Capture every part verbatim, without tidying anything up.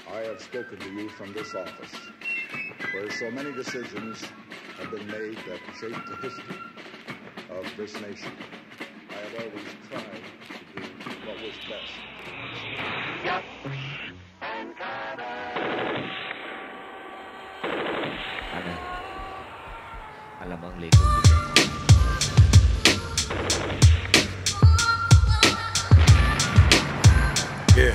I have spoken to you from this office, where so many decisions have been made that shape the history of this nation. I have always tried to do what was best. Yep. And Ano? Alamang Lego bigyan mo. Yeah.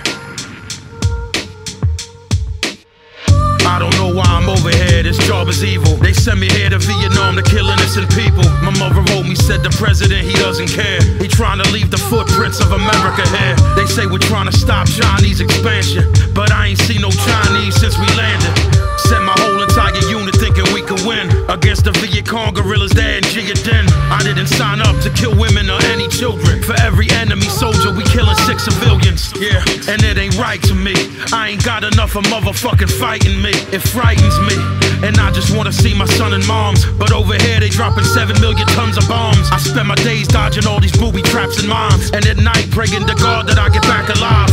I don't know why I'm over here, this job is evil. They sent me here to Vietnam to kill innocent people. My mother wrote me, said the president, he doesn't care. He trying to leave the footprints of America here. They say we're trying to stop Chinese expansion, but I ain't seen no Chinese since we landed. Sent my whole entire unit thinking we could win against the Viet Cong guerrillas there in Gia Dinh. I didn't sign up to kill women or any children. For every enemy soldier, we killing six civilians. Yeah, and it ain't right to me. I ain't got enough of motherfucking fighting me. It frightens me, and I just wanna see my son and moms. But over here they dropping seven million tons of bombs. I spend my days dodging all these booby traps and mines, and at night praying to God that I get back alive.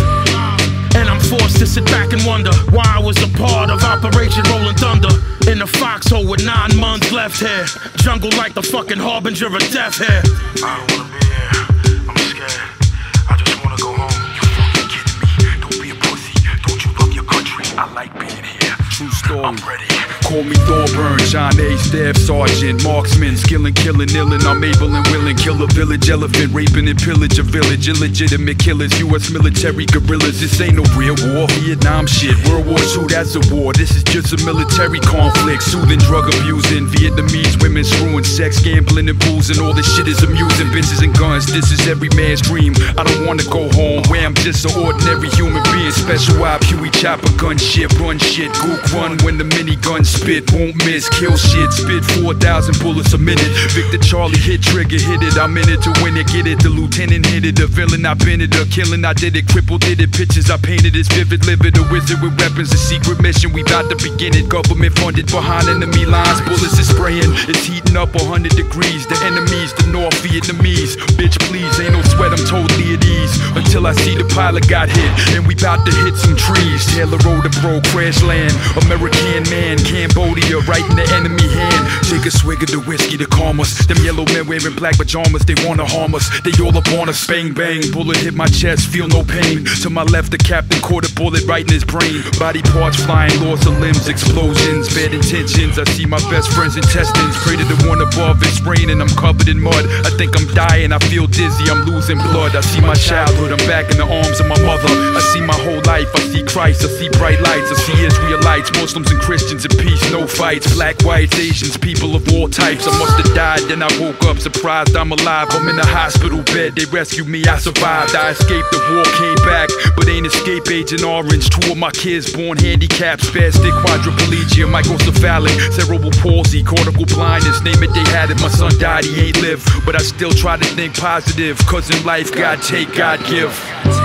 And I'm forced to sit back and wonder why I was a part of Operation Rolling Thunder. In the foxhole with nine months left here. Jungle like the fucking harbinger of death here. I don't wanna be here, I'm scared. I just wanna go home. You fucking kidding me? Don't be a pussy, don't you love your country? I like being here. True story. I'm ready. Call me Thorburn, John A. Staff Sergeant, marksman, skillin', killin', illin'. I'm able and willing, kill a village elephant, raping and pillage a village, illegitimate killers, U S military guerrillas. This ain't no real war, Vietnam shit, World War Two, that's a war. This is just a military conflict, soothing, drug abusing, Vietnamese women screwing, sex, gambling and boozing. All this shit is amusing, bitches and guns. This is every man's dream. I don't wanna go home where I'm just an ordinary human being. Special op, Huey chopper, gun shit, run shit, gook run when the minigun spit, won't miss, kill shit, spit four thousand bullets a minute. Victor Charlie hit trigger, hit it, I'm in it to win it, get it. The lieutenant hit it, the villain I been it, the killing I did it, crippled did it. Pictures I painted is vivid, livid, a wizard with weapons, a secret mission, we bout to begin it. Government funded behind enemy lines, bullets is spraying, it's heating up one hundred degrees. The enemies, the North Vietnamese, bitch please, ain't no sweat, I'm totally at ease. Until I see the pilot got hit, and we bout to hit some trees. Taylor Road to bro, crash land, American man, Cambodia, right in the enemy hand. Take a swig of the whiskey to calm us. Them yellow men wearing black pajamas, they wanna harm us. They all up on us, bang bang. Bullet hit my chest, feel no pain. To my left, the captain caught a bullet right in his brain. Body parts flying, loss of limbs, explosions, bad intentions. I see my best friend's intestines. Pray to the one above, it's raining, I'm covered in mud. I think I'm dying, I feel dizzy, I'm losing blood. I see my childhood, I'm back in the arms of my mother. I see my whole life, I see Christ, I see bright lights, I see Israelites, Muslims and Christians in peace, no fights. Black, whites, Asians, people of all types. I must have died, then I woke up surprised I'm alive. I'm in a hospital bed, they rescued me, I survived. I escaped the war, came back, but ain't escape Agent Orange. Two of my kids born handicapped, spastic, quadriplegia, microcephalic, cerebral palsy, cortical blindness, name it, they had it. My son died, he ain't live, but I still try to think positive, cause in life, God take, God give.